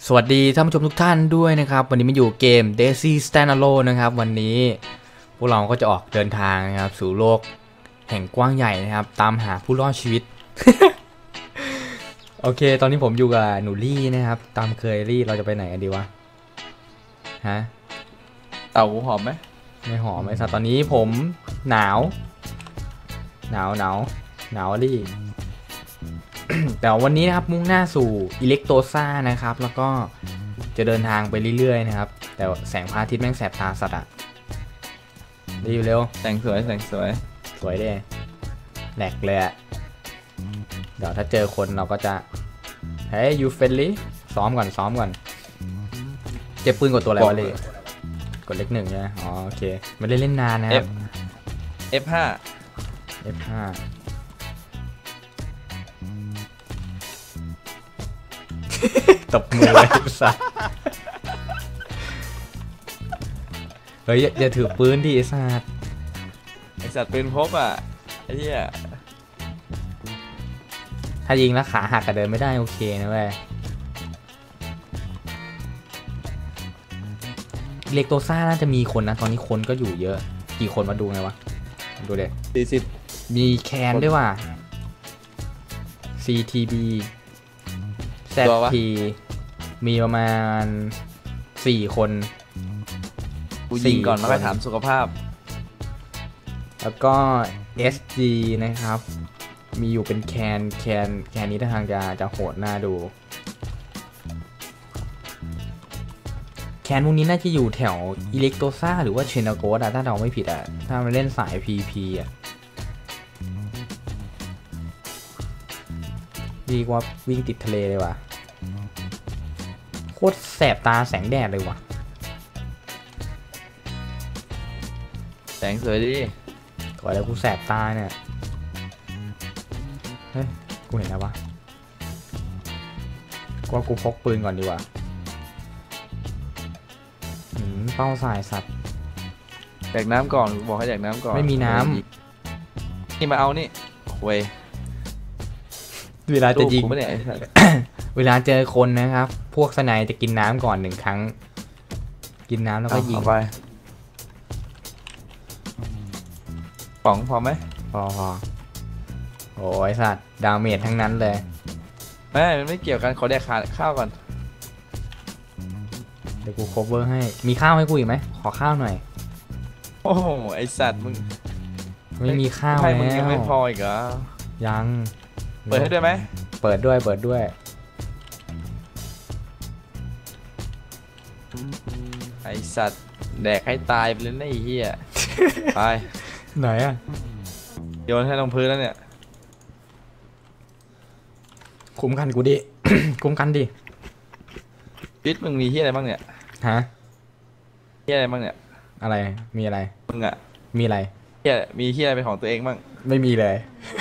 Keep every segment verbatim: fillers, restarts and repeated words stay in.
สวัสดีท่านผู้ชมทุกท่านด้วยนะครับวันนี้มาอยู่เกม Daisy Standalone นะครับวันนี้พวกเราก็จะออกเดินทางนะครับสู่โลกแห่งกว้างใหญ่นะครับตามหาผู้รอดชีวิต โอเคตอนนี้ผมอยู่กับหนูลี่นะครับตามเคยลี่เราจะไปไหนกันดีวะฮะเต่าหูหอมไหมไม่หอมไอ้สัตว์ตอนนี้ผมหนาวหนาวหนาวหนาวลี่ แต่วันนี้นะครับมุ่งหน้าสู่อิเล็กโตซ่านะครับแล้วก็จะเดินทางไปเรื่อยๆนะครับแต่แสงพระอาทิตย์แม่งแสบตาสัตว์อะรีบเร็วแสงสวยแสงสวยสวยดิแหลกเลยอะเดี๋ยวถ้าเจอคนเราก็จะเฮ้ยยูเฟนลี่ซ้อมก่อนซ้อมก่อนเจ็บปืนกดตัวอะไรวะเลยกดเล็กหนึ่งใช่ไหมอ๋อโอเคไม่ได้เล่นนานนะครับเอฟ ห้าเอฟ ห้าตบมือเลยสัสเฮ้ยอย่าถือปืนดิไอ้สัสไอสัตว์ปืนพกอ่ะไอ้เหี้ยถ้ายิงแล้วขาหักกระเดินไม่ได้โอเคนะเว้ยเล็กโตซ่าน่าจะมีคนนะตอนนี้คนก็อยู่เยอะกี่คนมาดูไงวะดูเด็กสี่สิบมีแคนด้วยว่ะ ซี ที บี แซด พี มีประมาณสี่คนกูยิงก่อนแล้วก็ถามสุขภาพแล้วก็ เอส จี นะครับมีอยู่เป็นแคนแคนแคนนี้ท่าทางจะจะโหดน่าดูแคนพวกนี้น่าจะอยู่แถวอิเล็กโตซ่าหรือว่าเชนาโกสอะถ้าเราไม่ผิดอะถ้ามันเล่นสาย พี พี อะดีกว่าวิ่งติดทะเลเลยว่ะโคตรแสบตาแสงแดดเลยว่ะแสงสวยดิก่อนแล้วกูแสบตาเนี่ยเฮ้ยกูเห็นแล้ววะกูว่ากูพกปืนก่อนดีกว่าหืมเป้าสายสัตว์แจกน้ำก่อนบอกให้แจกน้ำก่อนไม่มีน้ำนี่มาเอานี่เว้ยเวลาจะยิงเวลาเจอคนนะครับพวกสไนจะกินน้ำก่อนหนึ่งครั้งกินน้ำแล้วก็ยิงไปป๋องพอไหมพอพอโอ้ยสัตว์ดาเมจทั้งนั้นเลยไม่มันไม่เกี่ยวกันขอแดกขาข้าวก่อนเดี๋ยวกูโคเวอร์ให้มีข้าวให้กูอีกไหมขอข้าวหน่อยโอ้โหไอสัตว์มึงไม่มีข้าวแล้วมึงยังไม่พออีกเหรอยังเปิดให้ด้วยไหมเปิดด้วยเปิดด้วยไอสัตว์แดกให้ตายไปเลยนะไอ้เหี้ยไปไหนอะโยนให้ลงพื้นแล้วเนี่ยคุ้มกันกูดิ คุ้มกันดิพิษมึงมีเหี้ยอะไรบ้างเนี่ยฮะเหี้ยอะไรบ้างเนี่ยอะไรมีอะไรมึงอะมีอะไรเหี้ยมีเหี้ยอะไรเป็นของตัวเองบ้างไม่มีเลย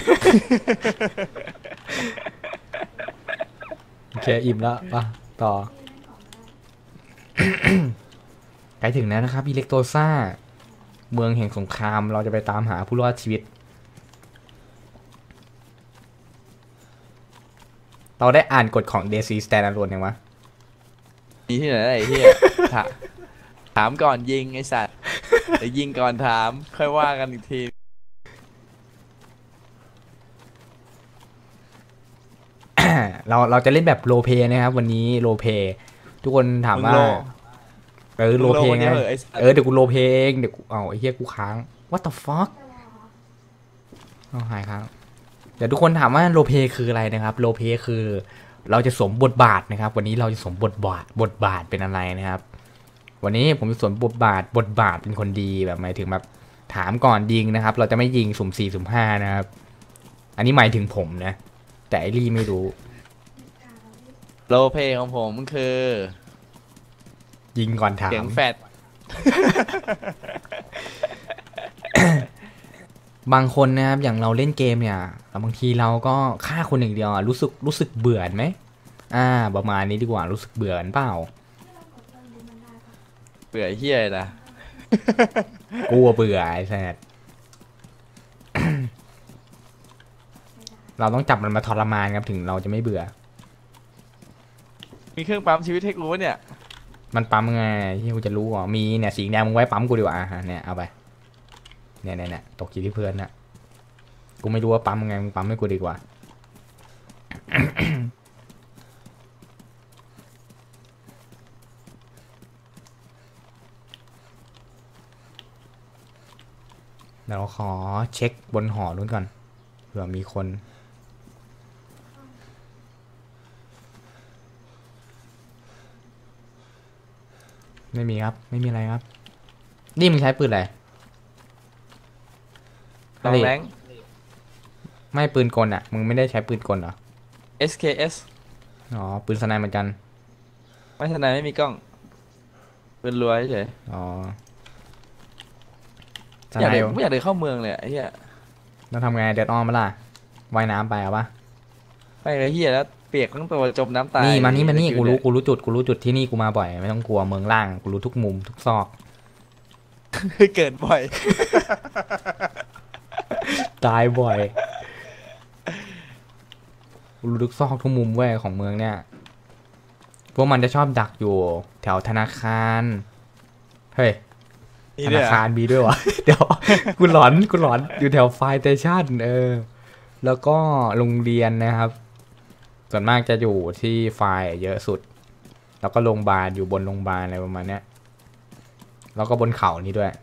โอเคอิ่มแล้วป่ะต่อ ใกล้ถึงแล้วนะครับอิเล็กโตซ่าเมืองแห่งสงครามเราจะไปตามหาผู้รอดชีวิตเราได้อ่านกฎของ Daisy Standalone ยังวะมีที่ไหนไอ้เหี้ยถามก่อนยิงไอ้สัตว์เดี๋ยวยิงก่อนถามค่อยว่ากันอีกทีเราเราจะเล่นแบบโรเพนะครับวันนี้โรเพทุกคนถามว่าเออโรเพไงเออเดี๋ยวกูโรเพเองเดี๋ยวกูเอาไอ้เหี้ยกูค้าง what the fuck เอาหายค้างเดี๋ยวทุกคนถามว่าโรเพคืออะไรนะครับโรเพคือเราจะสวมบทบาทนะครับวันนี้เราจะสวมบทบาทบทบาทเป็นอะไรนะครับวันนี้ผมจะสวมบทบาทบทบาทเป็นคนดีแบบหมายถึงแบบถามก่อนยิงนะครับเราจะไม่ยิงสุ่มสี่สุ่มห้านะครับอันนี้หมายถึงผมนะแต่ไอรี่ไม่รู้โรเพของผมคือยิงก่อนถามเสียงแฟดบางคนนะครับอย่างเราเล่นเกมเนี่ยบางทีเราก็ฆ่าคนหนึ่งเดียวรู้สึกรู้สึกเบื่อไหมอ่าประมาณนี้ดีกว่ารู้สึกเบื่อเปล่าเบื่อเฮี้ยนะกูเบื่อไอ้แซด เราต้องจับมันมาทรมานครับถึงเราจะไม่เบื่อมีเครื่องปั๊มชีวิตให้กูวะเนี่ยมันปั๊มไงที่กูจะรู้อ่ะมีเนี่ยสีแดงมึงไว้ปั๊มกูดีกว่าอ่ะเนี่ยเอาไปเนี่ยเนี่ยเนี่ยตกอยู่ที่เพื่อนนะกูไม่รู้ว่าปั๊มไงมึงปั๊มให้กูดีกว่า เดี๋ยวเราขอเช็คบนหอนู้นก่อนเผื่อมีคนไม่มีครับไม่มีอะไรครับนี่มึงใช้ปืนอะไรลองแรงไม่ปืนกลอ่ะมึงไม่ได้ใช้ปืนกลเหรอเอส เค เอสอ๋อปืนสไนเหมือนกันไม่สไนไม่มีกล้องปืนรวยเฉยอ๋ออยากเดินไม่อยากเดินเข้าเมืองเลยไอ้เหี้ยเราทำไงเดินอ้อมมาล่ะว่ายน้ำไปเอาปะไปเลยเหี้ยแล้วเปียกทั้งตัวจมน้ำตายนี่มานี่มานี่กูรู้กูรู้จุดกูรู้จุดที่นี่กูมาบ่อยไม่ต้องกลัวเมืองล่างกูรู้ทุกมุมทุกซอกเกิดบ่อยตายบ่อยกูรู้ทุกซอกทุกมุมเว้ยของเมืองเนี่ยพวกมันจะชอบดักอยู่แถวธนาคารเฮ้ยธนาคารมีด้วยวะเดี๋ยวกูหลอนกูหลอนอยู่แถวไฟสเตชันเออแล้วก็โรงเรียนนะครับส่วนมากจะอยู่ที่ไฟเยอะสุดแล้วก็โรงพยาบาลอยู่บนโรงพยาบาลอะไรประมาณเนี้ยแล้วก็บนเขานี้ด้วย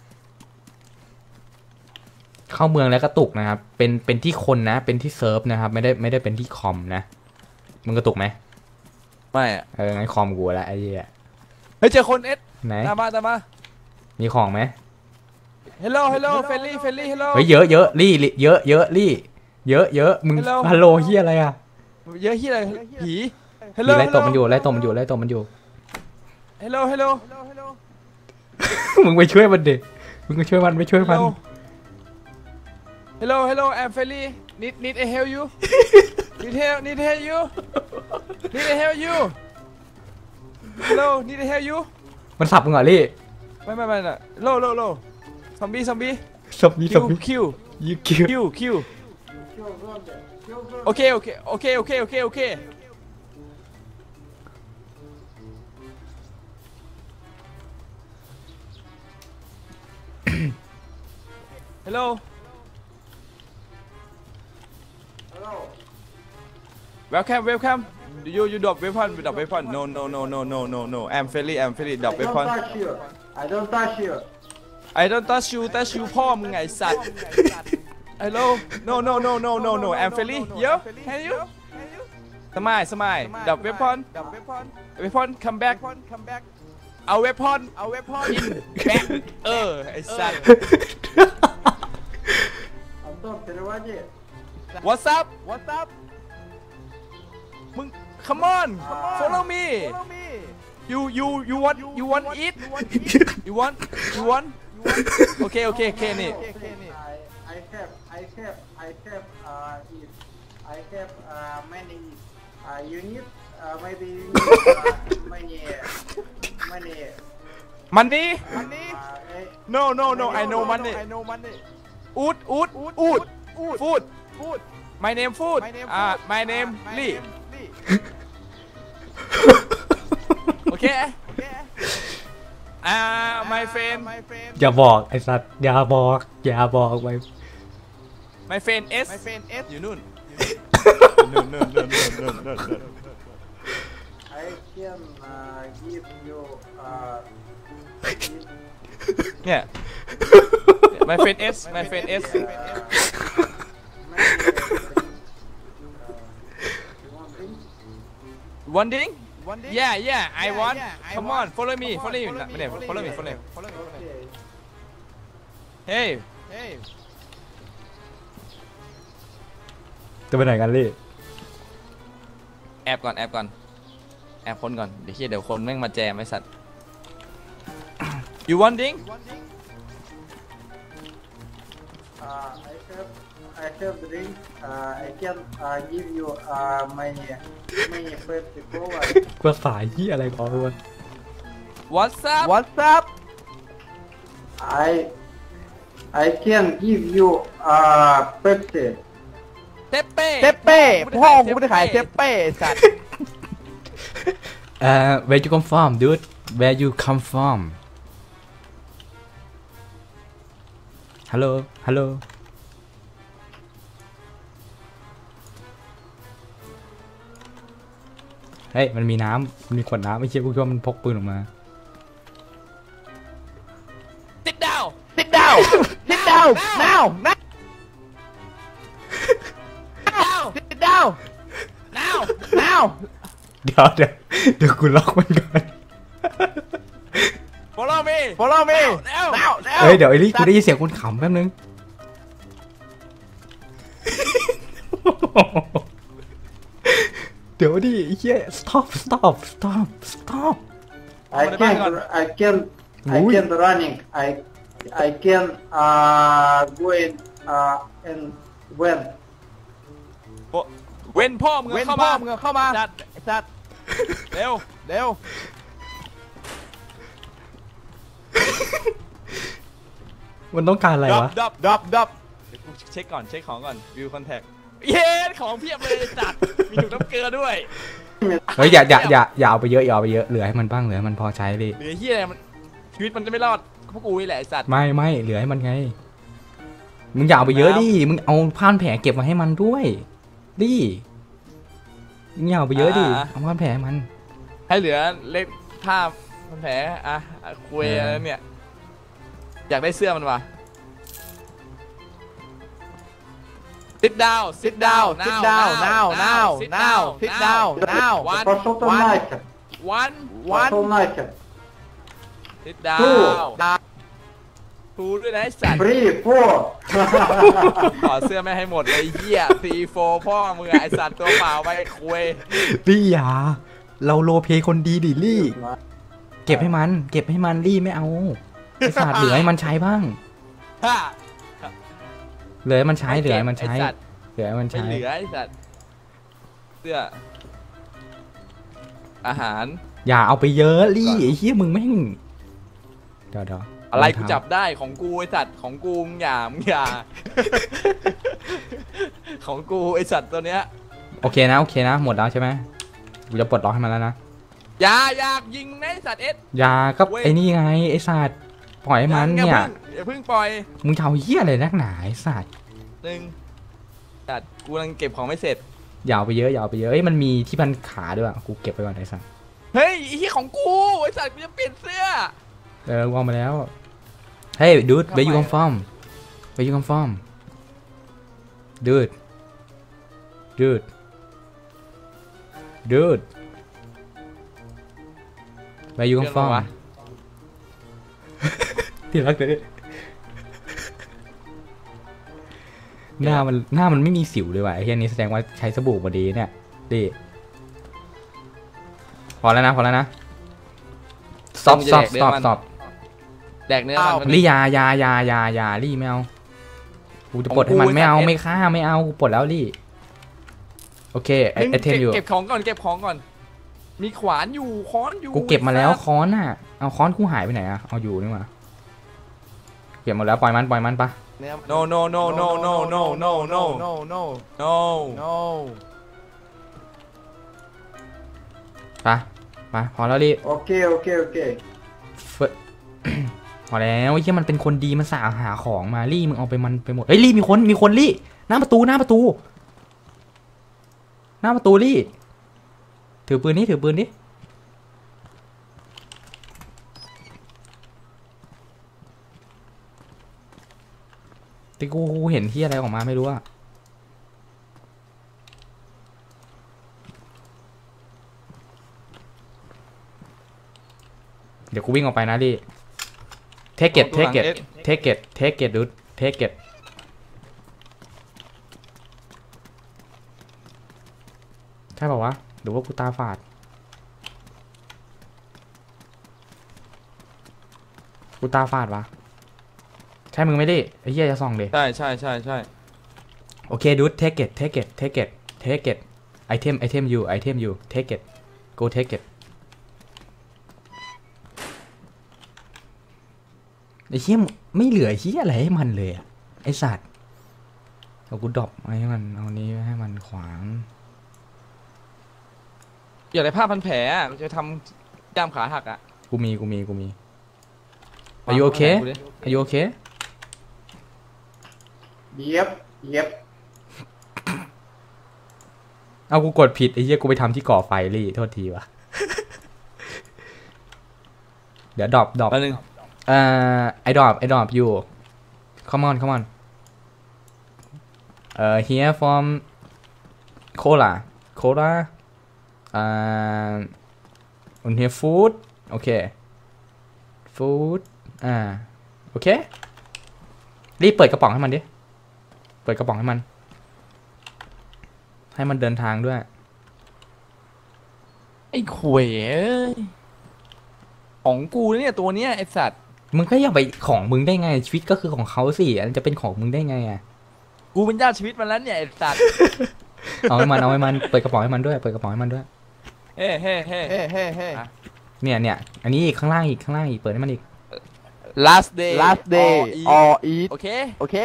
เข้าเมืองแล้วกระตุกนะครับเป็นเป็นที่คนนะเป็นที่เซิร์ฟนะครับไม่ได้ไม่ได้เป็นที่คอมนะมึงกระตุกไหมไม่อะเอองั้นคอมกูแล้วไอ้เหี้ยเฮ้ยเจอคนเอสไหนตามมาตามมามีของไหม Hello Hello เฟลลี่เฟลลี่ Hello เฮ้ยเยอะเยอะลี่เยอะเยอะลี่เยอะเยอะมึงฮัลโหลเฮียอะไรอะเยอะเฮียอะไรผี Hello ไล่ตบมันอยู่ไล่ตบมันอยู่ไล่ตบมันอยู่ Hello Hello มึงไปช่วยมันดิมึงไปช่วยมันไปช่วยมัน Hello Hello I'm Felly need need a help you need help need help you need a help you Hello need a help you มันสับมึงเหรอลี่ไม่ไม่ไม่น่ะโลโลโลซอมบี้ซอมบี้ซอมบี้ซอมบี้คิวยูคิวคิวคิวโอเคโอเคโอเคโอเคโอเคโอเค Hello Hello Welcome welcome you you drop weapon drop weapon no no no no no no no I'm Felly I'm Felly drop weapon I don't touch you I don't touch you touch you พ่อมึงไงสัตว์ Hello no no no no no no I'm Felly yo can you สมัยสมัย drop weapon weapon come back เอา weapon เอา weapon in back เออไอ้สัตว์ What's up What's up มึง come on follow me you you you want you want eat you want you want โอเคโอเคโอเคนี่ I have I have I have uh eat I have uh many uh you need uh maybe you need many many money money no no no I know money I know money อูดอูดอูดfood food my name food อ่า my name Lee โอเคอ่า my friend อย่าบอกไอ้สัตว์อย่าบอกอย่าบอกไป my friend S my friend S อยู่นู่นนู่นนู่นนู่นนู่นนู่น I can uh, give you uh เนี่ย my friend S my friend S one thing yeah yeah I want come on follow me follow me ไม่ได้ follow me follow me hey hey จะไปไหนกันลี่แอบก่อนแอบก่อนแอบคนก่อนเดี๋ยวเฮียเดี๋ยวคนแม่งมาแจมไอ้สัตว์ you want thing Uh, I have, I have drink. Uh, I can uh, give you uh, many, many Pepsi Cola. ภาษายี่อะไรบอกด้วย What's up What's up I I can give you uh Pepsi เทปเป้เทปเป้พ่อกูไม่ได้ขายเทปเป้สัตว์เอ่อ where you come from dude where you come from hello hello เฮ้ยมันมีน้ำมีขวดน้ำไม่ใช่กูคิดว่ามันพกปืนออกมา sit down Sit down Sit down now now Sit down now now เดี๋ยวเดี๋ยวเดี๋ยวกูล็อกมันก่อน follow me Follow me now now now เฮ้ยเดี๋ยวไอ้นี่กูได้ยินเสียงคนขำแป๊บนึง เดี๋ยวดิไอ้เหี้ย stop stop stop stop I can I can I Ui. can running I I can uh going uh and when เว้นพ่อมึงเว้นเข้าพ่อมามึงเข้ามาจัดไอ้สัตว์เร็วเร็วมันต้องการอะไรดับวะดับดับดับเดี๋ยวกูเช็คก่อนเช็คของก่อนวิวคอนแทคเย้ของเพียบเลยจัดมีถุงน้ำเกลือด้วยเฮ้ยอย่าอย่าอย่าอย่าเอาไปเยอะอย่าเอาไปเยอะเหลือให้มันบ้างเหลือให้มันพอใช้ดิเหลือเฮียอะไรมันชีวิตมันจะไม่รอดพวกกูนี่แหละไอ้สัตว์ไม่ไม่เหลือให้มันไงมึงอย่าเอาไปเยอะดิมึงเอาผ้าพันแผลเก็บมาให้มันด้วยดิมึงอย่าเอาไปเยอะดิเอาผ้าพันแผลให้มันให้เหลือเล็กผ้าพันแผลอ่ะอ่ะคุยอะไรเนี่ยอยากได้เสื้อมันว่ะ sit down Sit down Sit down now now now Sit down now one пошел ты one. нахер one one пошел нахер sit down ทูด้วยนะไอ้สัตว์ three four ขอเสื้อไม่ให้หมดเลยเหี้ยซีโฟพ่อมึงอะไอสัตว์ตัวเปล่าไปคุยลี่อย่าเราโลเพคนดีดิลี่เก็บให้มัน เก็บให้มันลี่ไม่เอาไอ้สัตว์เหลือให้มันใช้บ้างฮ่าเหลือให้มันใช้เหลือให้มันใช้ไอ้สัตว์เหลือให้มันไม่ใช้เหลือไอสัตว์เสื้ออาหารอย่าเอาไปเยอะลี่ไอ้เหี้ยมึงแม่งเดี๋ยวเดี๋ยวอะไรกูจับได้ของกูไอสัตว์ของกูมึงอย่ามึงอย่า ของกูไอสัตว์ตัวเนี้ยโอเคนะโอเคนะหมดแล้วใช่ไหมกูจะปลดล็อกให้มันแล้วนะอย่าอยากยิงนะไอสัตว์เอ็ดอย่าก็เว้ยไอ้นี่ไงไอ้สัตว์ปล่อยให้มันอาเนี่ยพิ่งอย่าเพิ่งปล่อยมึงจะเอาเหี้ยอะไรนักหนาไอ้สัตว์หนึ่งสัตว์กูกำลังเก็บของไม่เสร็จอย่าเอาไปเยอะอย่าเอาไปเยอะเอ้ยมันมีที่พันขาด้วยอ่ะกูเก็บไปก่อนไอ้สัตว์เฮ้ยไอ้ที่ของกูไอสัตว์กูจะเปลี่ยนเสื้อเออวางมาแล้วเฮ้ยดูด where you come from where you come from dude dude dude where you come from ที่รักเลยหน้ามันหน้ามันไม่มีสิวเลยว่ะไอ้เฮียนี้แสดงว่าใช้สบู่พอดีเนี่ยดิพอแล้วนะพอแล้วนะ stop stop stop stop แดกเนื้อมันลี่ยายายายายาลี่ไม่เอากูจะปลดให้มันไม่เอาไม่ฆ่าไม่เอากูปลดแล้วลี่โอเคไอไอเทมอยู่เก็บของก่อนเก็บของก่อนมีขวานอยู่ค้อนอยู่กูเก็บมาแล้วค้อนอ่ะเอาค้อนกูหายไปไหนอ่ะเอาอยู่นี่หว่าเก็บหมดแล้วปล่อยมันปล่อยมันปะ no no no no no no no no no no no no ปะปะพอแล้วลี่ okay okay okay พอแล้วไอ้เหี้ยมันเป็นคนดีมันสาหาของมาลี่มึงเอาไปมันไปหมดเฮ้ยลี่มีคนมีคนลี่หน้าประตูหน้าประตูหน้าประตูลี่ถือปืนนี่ถือปืนนี่แต่กูเห็นที่อะไรออกมาไม่รู้อะเดี๋ยวกูวิ่งออกไปนะลี่Take it, take it, take it, take it, dude, take it. ใช่ป่าวะหรือว่ากูตาฝาดกูตาฝาดวะใช่มึงไม่ได้ไอ้เหี้ยจะส่องเลยใช่ใช่ใช่ใช่โอเค dude, take it, take it, take it, take it. Item, item you, item you, take it, go take it. ไอ้เหี้ยไม่เหลือเหี้ยอะไรให้มันเลยอะไอ้สัตว์เอากูดรอปให้มันเอานี้ให้มันขวางอยากได้ผ้าพันแผลอะจะทำย่ามขาหักอ่ะกูมีกูมีกูมี Are you okay Are you okay Yep Yep เอากูกดผิดไอ้เหี้ยกูไปทำที่ก่อไฟรี่โทษทีวะ เดี๋ยวดรอปดรอปอันนึงเอ่อไอดรอปไอดรอปอยู่ come on come on เอ่อ here from cola cola อ่า on here food โอเค food อ่าโอเครีบเปิดกระป๋องให้มันดิเปิดกระป๋องให้มันให้มันเดินทางด้วยไอ้ขวยเอ้ยของกูเนี่ยตัวเนี้ยไอ้สัตว์มึงก็อย่าไปของมึงได้ไงชีวิตก็คือของเขาสิอันจะเป็นของมึงได้ไงอ่ะกูเป็นญาติชีวิตมันแล้วเนี่ยไอ้สัตว์เอาให้มันเอาให้มันเปิดกระป๋องให้มันด้วยเปิดกระป๋องให้มันด้วยเฮ้เฮ้เฮ้เฮ้เฮ้เฮ้เนี่ยเนี่ยอันนี้อีกข้างล่างอีกข้างล่างอีกเปิดให้มันอีก last day last day all all eat โอเคโอเค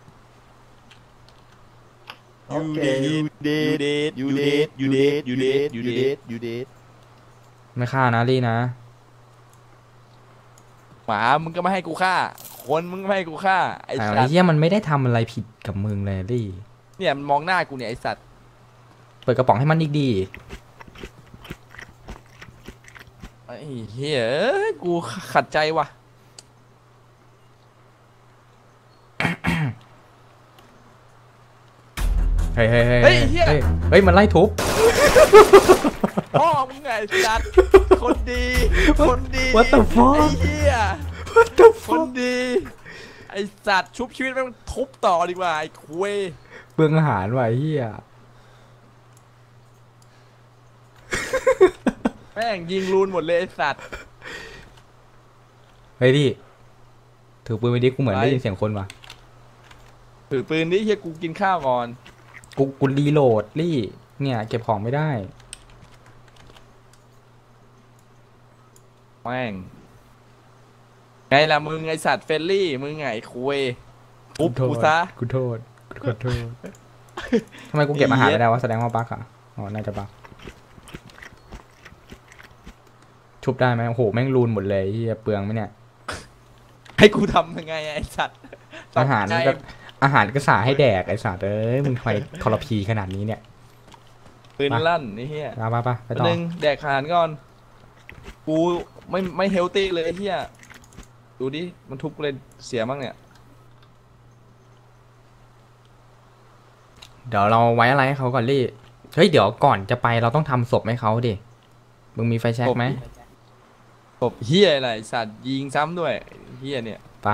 Okay you did you did you did you did you did you did ไม่ฆ่านะลี่นะหมามึงก็ไม่ให้กูฆ่าคนมึงก็ไม่ให้กูฆ่าไอ้ไอ้สัตว์เหี้ยมันไม่ได้ทำอะไรผิดกับมึงเลยลี่เนี่ยมันมองหน้ากูเนี่ยไอ้สัตว์เปิดกระป๋องให้มันอีกดีไอ้เหี้ยเอ้ยกูขัดใจว่ะเฮ้ยเฮ้ยเฮ้ยเฮ้ยเหี้ยเฮ้ยเฮ้ยมันไล่ทุบพ่อมึงไงไอ้สัตว์คนดีคนดี What the fuck ไอ้เหี้ย What the คน fuck ดีไอ้สัตว์ชุบชีวิตแม่งทุบต่อดีกว่าไอ้คุยเบื้องอาหารว่ะไอ้เหี้ยแม่งยิงรูนหมดเลยไอ้สัตว์เฮ้ยลี่ถือปืนไปดิกูเหมือนไปได้ยินเสียงคนว่ะถือปืนนี่เฮียกูกินข้าวก่อนกูกูรีโหลดลี่เนี่ยเก็บของไม่ได้แม่งไงล่ะมึงไอสัตว์เฟลลี่มึงไงคุยปุ๊บกูซะกูโทษกูขอโทษทำไมกูเก็บอาหารไม่ได้วะแสดงว่าบั๊กอ่ะอ๋อน่าจะบั๊กชุบได้ไหมโอ้โหแม่งรูนหมดเลยเฮียเปลืองไหมเนี่ยให้กูทำยังไงไอสัตว์อาหารตกใจก็อาหารก็สาให้แดกไอ้สัตว์เอ้ยมึงทำไมทรพีขนาดนี้เนี่ยปืนลั่นนี่เฮียมาปะปะไปต่อหนึ่งแดกอาหารก่อนกูไม่ไม่เฮลตี้เลยไอ้เฮียดูดิมันทุบเลยเสียมั้งเนี่ยเดี๋ยวเราไว้อะไรให้เขาก่อนลี่เฮ้ยเดี๋ยวก่อนจะไปเราต้องทำศพให้เขาดิมึงมีไฟแช็กไหมศพเฮียอะไรสัตว์ยิงซ้ำด้วยเฮียเนี่ยปะ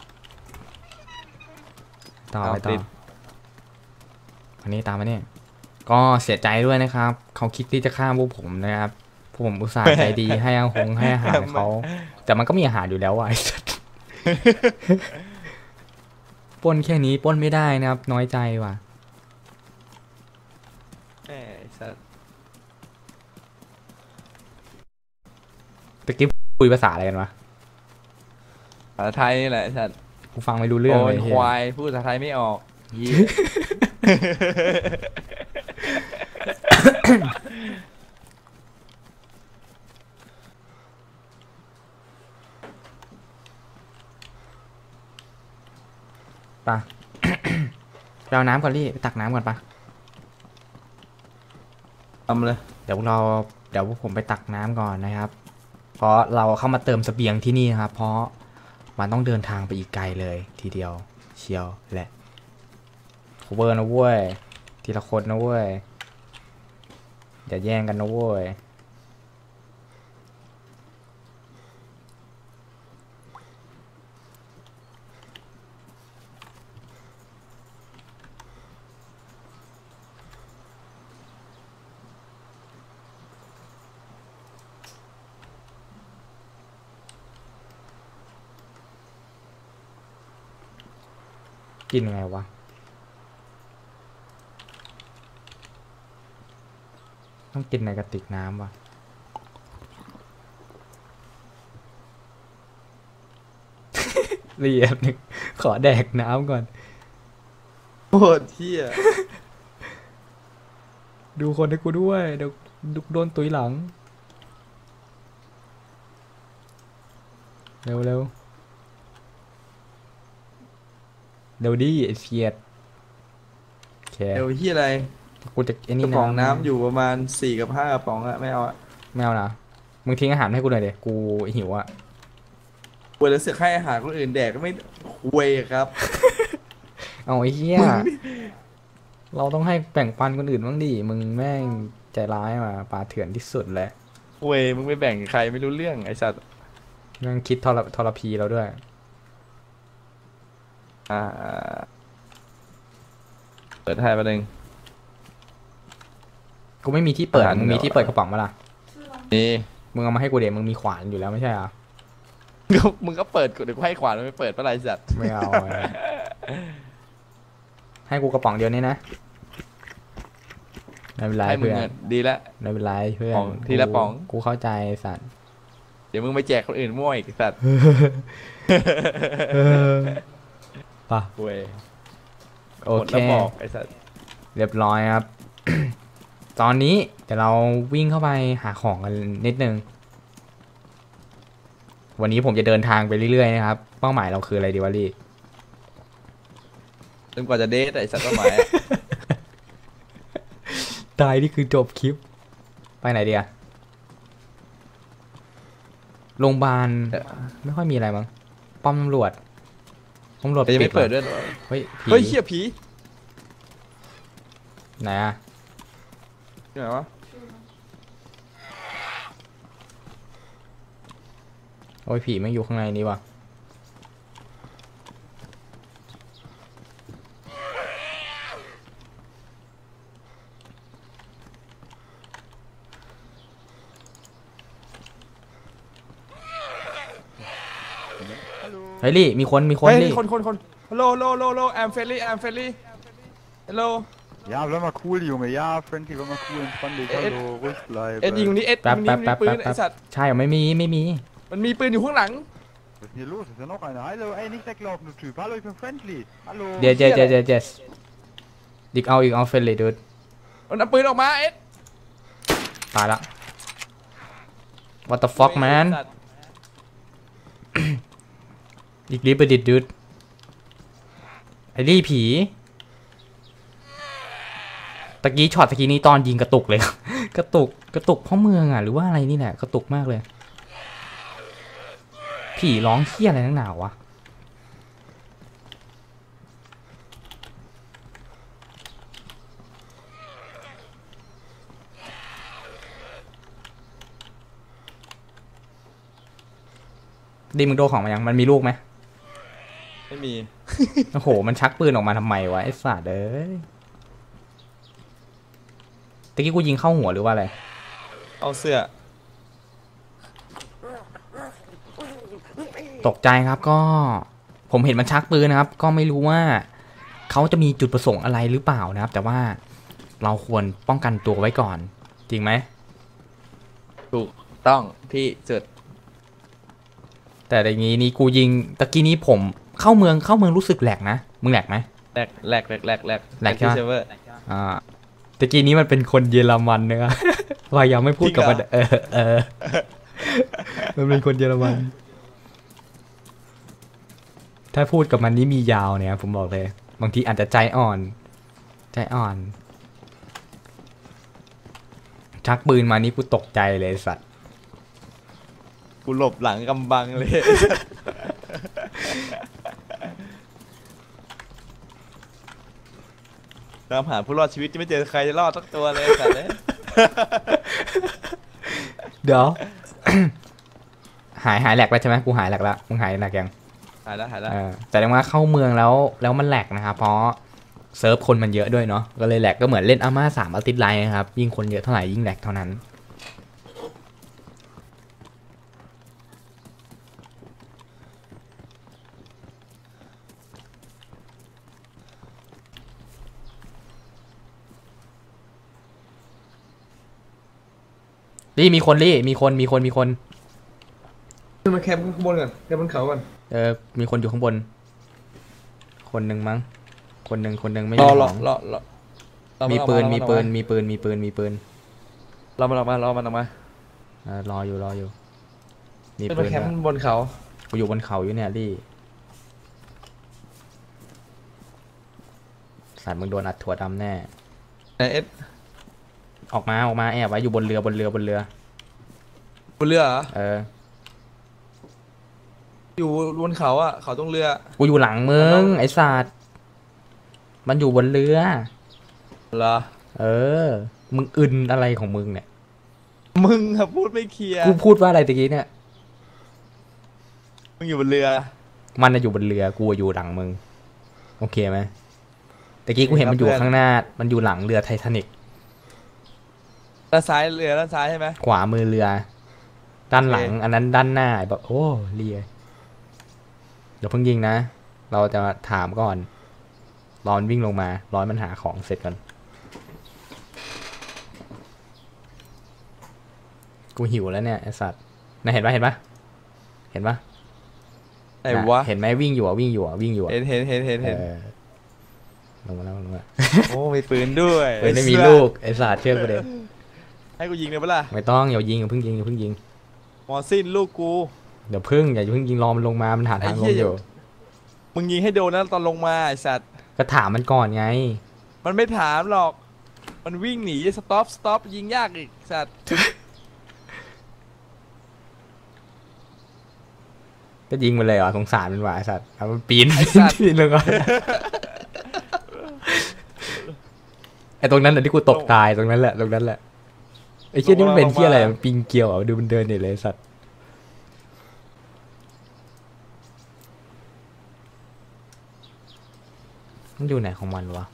ต่อเอาไปต่ติอดอันนี้ตามมาเนี่ยก็เสียใจด้วยนะครับเขาคิดที่จะฆ่าพวกผมนะครับพวกผมอุตส่าห์ใจดีให้อาหงให้อาหารเขาแต่มันก็มีอาหารอยู่แล้วว่ะไอ้สัส ปล้นแค่นี้ปล้นไม่ได้นะครับ น้อยใจว่ะแหม่ไอ้สัตว์ตะกี้คุยภาษาอะไรกันวะภาษาไทยนี่แหละไอ้สัตว์กูฟังไม่รู้เรื่องโอเลนยควายพูดภาษาไทยไม่ออกเหี้ยปะ ไปเอาน้ำก่อนลี่ไปตักน้ำก่อนปะทำเลยเดี๋ยวเราเดี๋ยวผมไปตักน้ำก่อนนะครับ เพราะเราเข้ามาเติมเสบียงที่นี่นะครับ เพราะมันต้องเดินทางไปอีกไกลเลยทีเดียวเชียวแหละโคเวอร์นะเว้ยทีละคนนะเว้ยอย่าแย่งกันนะเว้ยกินไงวะต้องกินในกระติกน้ำวะ เรียบนึงขอแดกน้ำก่อนโคตรเที่ยดูคนให้กูด้วยเดี๋ยวโดนตุยหลังเร็วเร็วเร็วดิไอ้เสียดแค่เดี๋ยวที่อะไรกูจะไอ้กนี่ระป๋องน้ำอยู่ประมาณสี่กับห้ากระป๋องอะไม่เอาอะไม่เอานะมึงทิ้งอาหารให้กูหน่อยเดี๋ยวกูหิวอะเวลาเสือกให้อาหารคนอื่นแดกก็ไม่คุยครับเอาไอ้เหี้ยเราต้องให้แบ่งปันคนอื่นบ้างดิมึงแม่งใจร้ายมาปลาเถื่อนที่สุดเลยคุยมึงไปแบ่งใครไม่รู้เรื่องไอ้สัตว์แม่งคิดทรทรพีเราด้วยอ่าเปิดให้ประเด็นกูไม่มีที่เปิดอาหารมึงมีเดี๋ยวที่เปิดกระป๋องมาล่ะนี่มึงเอามาให้กูเดี๋ยวมึงมีขวานอยู่แล้วไม่ใช่เหรอมึงก็เปิดกูเดี๋ยวกูให้ขวานมึงไม่เปิดปะไรสัตว์ไม่เอาอะ ให้กูกระป๋องเดียวนี้นะไม่เป็นไรให้มึงเพื่อนเงินดีแล้วไม่เป็นไรเพื่อนป๋องทีละป๋องกูเข้าใจสัตว์เดี๋ยวมึงไปแจกคนอื่นมั่วอีกไอ้สัตว์ป่ะคุยโอหมดเคแล้วบอกไอ้สัตว์เรียบร้อยครับ ตอนนี้เดี๋ยวเราวิ่งเข้าไปหาของกันนิดนึง วันนี้ผมจะเดินทางไปเรื่อยๆนะครับ เป้าหมายเราคืออะไรดีวะลี่จนกว่าจะเดทไอ้สัตว์ต้นไม้ตายนี่คือจบคลิป ไปไหนดีอะโรงพยาบาลไม่ค่อยมีอะไรมั้งป้อมตำรวจป้อมตำรวจแต่ยังไม่หรอเปิดด้วยเหรอเฮ้ยผีเฮ้ยเหี้ยผีไหนอะที่ไหนวะโอ้ยผีไม่งอยู่ข้างในนี้ว่ะเฮ้ยลี่มีคนมีคนเฮ้ยลี่คนคนคนฮัลโหลฮัลโหลฮัลโหลแอมเฟลลี่แอมเฟลลี่ฮัลโหล Ja, war mal cool, Junge. Ja, Friendly, war mal cool, entspann dich. Ed- Hallo, ruhig bleiben. เอ็ดยิงตรงนี้เอ็ดแป๊บยิงแป๊บตรงแป๊บนี้มีปืนแป๊บไอ้สัตว์ใช่เหรอไม่มีไม่มีมันมีปืนอยู่ข้างหลัง Was ist denn hier los? Ist ja noch einer. Hallo, ey, nicht weglaufen, du Typ. Hallo, ich bin Friendly. Hallo. เดี๋ยวเดี๋ยวเดี๋ยวเดี๋ยวเดี๋ยวอีกเอาอีกเอาเฟรนเลยดูดมันเอาปืนออกมาเอ็ดตายละ what the fuck man สัตว์อีกลิปประดิษฐ์ดูดไอ้ลี่ผีตะกี้ช็อตตะกี้นี้ตอนยิงกระตุกเลย กระตุกกระตุกเพราะเมืองอ่ะหรือว่าอะไรนี่แหละกระตุกมากเลย ผีร้องเหี้ยอะไรนักหนาวะดีมึงโดนของมายังมันมีลูกไหมไม่มีโอ้โหมันชักปืนออกมาทำไมวะไอ้สัตว์เอ้ยตะกี้กูยิงเข้าหัวหรือว่าอะไรเอาเสื้อตกใจครับก็ผมเห็นมันชักปืนนะครับ ก็ไม่รู้ว่าเขาจะมีจุดประสงค์อะไรหรือเปล่านะครับ แต่ว่าเราควรป้องกันตัวไว้ก่อน จริงไหมถูกต้องที่สุดแต่ในนี้นี่กูยิงตะกี้นี้ผมเข้าเมืองเข้าเมืองรู้สึกแหลกนะมึงแหลกไหมแลกแลกแลกแลกแลกแลกใช่ไหมเซิร์ฟเวอร์อ่าตะกี้นี้มันเป็นคนเยอรมันนะครับ ว่ายังไม่พูดกับมันจริงเหรอเออเออ มันเป็นคนเยอรมัน ถ้าพูดกับมันนี่มียาวเนี่ยผมบอกเลย บางทีอาจจะใจอ่อน ใจอ่อน ชักปืนมานี่กูตกใจเลยสัตว์กูหลบหลังกำบังเลย ตามหาผู้รอดชีวิตที่ไม่เจอใครจะรอดสักตัวเลยสัตว์เลยเดี๋ยว หายหายแหลกแล้วใช่ไหมกูหายแหลกแล้วมึงหายแหลกยังหายแล้วหายแล้วเออแต่ว่าเข้าเมืองแล้วแล้วมันแหลกนะครับเพราะเซิร์ฟคนมันเยอะด้วยเนาะก็เลยแหลกก็เหมือนเล่นอาม่าสามอาทิตย์ไลน์นะครับยิ่งคนเยอะเท่าไหร่ยิ่งแหลกเท่านั้นลี่มีคนลี่มีคนมีคนมีคนขึ้นมาแคมป์ข้างบนก่อนแคมป์บนเขาก่อนเออมีคนอยู่ข้างบนคนหนึ่งมั้งคนหนึ่งคนหนึ่งไม่รมีอขรอองรอรอมีปืนมีปืนมีปืนมีปืนมีปืนเรามันออกมาเรามันออกมาเออรออยู่รออยู่มีเป็นปืนแคมป์บนเขากูอยู่บนเขาอยู่เนี่ยลี่สัตว์มึงโดนอัดถั่วดำแน่ไหนเอสออกมาออกมาแอบไว้อยู่บนเรือบนเรือบนเรือบนเรือเหรอเอออยู่บนเขาอ่ะเขาตรงเรือกูอยู่หลังมึงไอ้สัตว์มันอยู่บนเรือเหรอเออมึงอึนอะไรของมึงเนี่ยมึงอะพูดไม่เคลียร์กูพูดว่าอะไรตะกี้เนี่ยมึงอยู่บนเรือมันน่ะอยู่บนเรือกูอยู่หลังมึงโอเคไหมตะกี้กูเห็นมันอยู่ข้างหน้ามันอยู่หลังเรือไททานิกด้านซ้ายเรือด้านซ้ายใช่ไหมขวามือเรือ ด้านหลังอันนั้นด้านหน้าแบบโอ้เรียเดี๋ยวเพิ่งยิงนะเราจะถามก่อนรอมันวิ่งลงมารอมันหาของเสร็จก่อนกูหิวแล้วเนี่ยไอสัตว์น่าเห็นปะเห็นปะเห็นปะไหนวะเห็นไหมวิ่งอยู่อ่ะวิ่งอยู่อ่ะวิ่งอยู่อ่ะเห็นเห็นเห็นเห็นเห็นเออลงมาแล้วลงมาโอ้มีปืนด้วยเฮ้ยไม่มีลูกไอสัตว์เชื่อกูเด็ให้กูยิงเลยปะล่ะไม่ต้องอย่ายิงอย่าเพิ่งยิงอย่าเพิ่งยิงหมอสิ้นลูกกูเดี๋ยวเพิ่งอย่าเพิ่งยิงรอมันลงมามันหาทางลงอยู่มึงยิงให้โดนนะตอนลงมาไอสัตว์ก็ถามมันก่อนไงมันไม่ถามหรอก มันวิ่งหนีสต็อปสต็อปยิงยากอีกสัตว์ก็ยิงมันเลยเหรอสงสารมันว่ะไอ้สัตว์เอามันปีนไอ้สัตว์ปีนลงก็ไอ้ตรงนั้นแหละที่กูตกตายตรงนั้นแหละตรงนั้นแหละไอ้เชี่ยนี่มันเป็นเชี่ยอะไรมันปิงเกลียวอ่ะดูมันเดินเนี่ยเลยไอ้สัตว์มันอยู่ไหนของมันวะ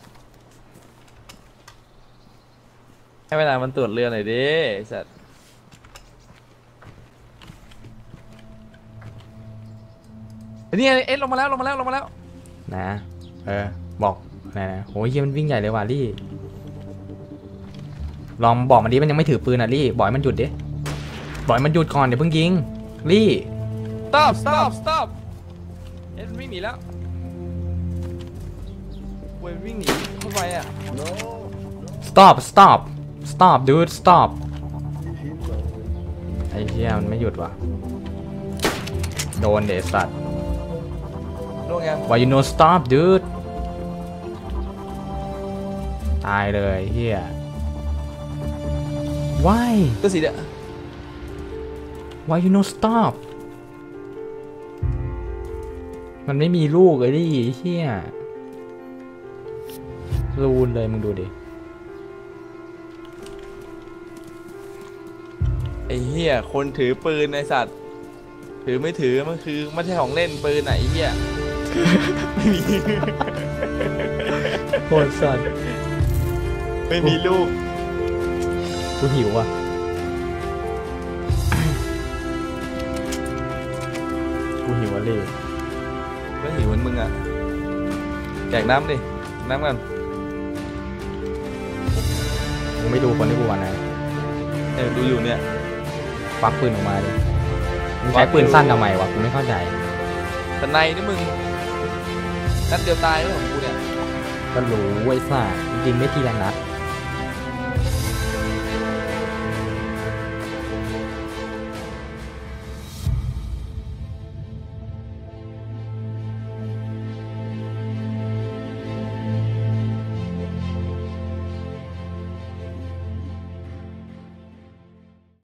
ให้เวลามันตรวจเรือหน่อยดิไอ้สัตว์นี่เอ็ดลงมาแล้วลงมาแล้วลงมาแล้วนะเออบอกนะนะโอ้ยเหี้ยมันวิ่งใหญ่เลยว่ะลี่ลองบอกมันดิมันยังไม่ถือปืนอ่ะลี่บอกให้มันหยุดดิบอกให้มันหยุดก่อนเดี๋ยวเพิ่งยิงลี่ stop stop stop เอ็ดมันวิ่งหนีแล้วเว้ยมันวิ่งหนีเข้าไปอ่ะ stop stop stop dude stop ไอ้เหี้ยมันไม่หยุดว่ะโดนเดสัตว์ลงยัง why you no stop dude ตายเลยเหี้ย why ก็สีเดีย why you no stop มันไม่มีลูกเลยดิเหี้ยรูนเลยมึงดูดิไอ้เหี้ยคนถือปืนไอ้สัตว์ถือไม่ถือมันคือไม่ใช่ของเล่นปืนไหนไอ้เหี้ยโคตรสัตว์ไม่มีลูกกูหิวอ่ะกูหิวอ่ะเลยไม่หิวเหมือนมึงอ่ะแจกน้ำดิน้ำกันมึงไม่ดูคนที่กูวันนะเออดูอยู่เนี่ยควักปืนออกมาเลยมึงใช้ปืนสั้นทำไมวะกูไม่เข้าใจแต่ในนี่มึงนัดเดียวตายแล้วของกูเนี่ยก็รู้ไว้ซ่าจริงๆไม่ทีละนัด